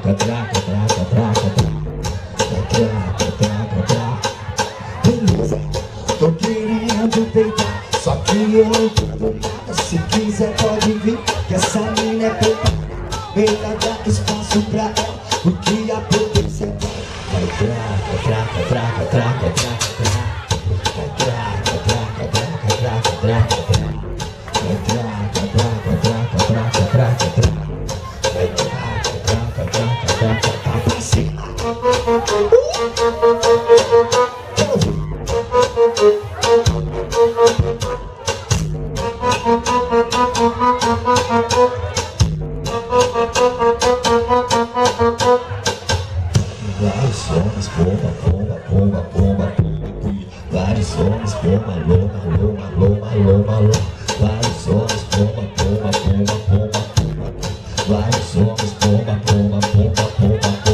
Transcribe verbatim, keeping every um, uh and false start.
traca, traca, traca, traca, traca, traca, traca. Beleza, tô querendo deitar, só que eu não tô nada. Se quiser pode vir, que essa mina é preta. Melhor dar espaço pra ela, porque a potência é pra vai traca, traca, traca, traca, traca, traca. Vai traca, traca, traca, traca, traca, traca. Vai traca, traca, traca, traca, traca, traca. Vai traca, traca, traca, traca, tá pra cima. Quero ouvir. Vários homens, bomba, bomba, bomba, bomba, bomba. Vários homens, bomba, loma, loma, loma, loma, loma. Vários homens, bomba, bomba, bomba, bomba, bomba. Vários homens, bomba, bomba, bomba, bomba, bomba.